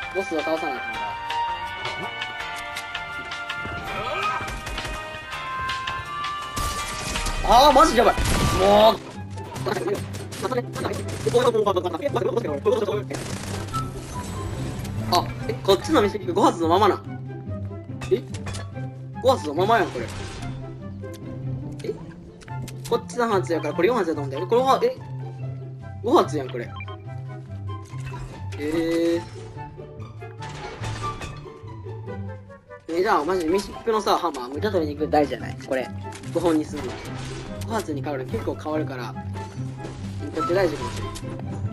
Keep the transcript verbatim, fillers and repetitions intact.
ボスを倒さないとな。ああマジやばい。もうあ、え、こっちの飯ご発のままな。えご発のままやん、これ。えこっちさん発やから、これよん発やと思うんだよ。これは、えご発やん、これ。えー。え、じゃあ、マジでミシップのさ、ハンマー、無茶取りに行く大事じゃないこれ。ごほんにするの。ご発に変わる。結構変わるから、めっちゃ大事かもしれない。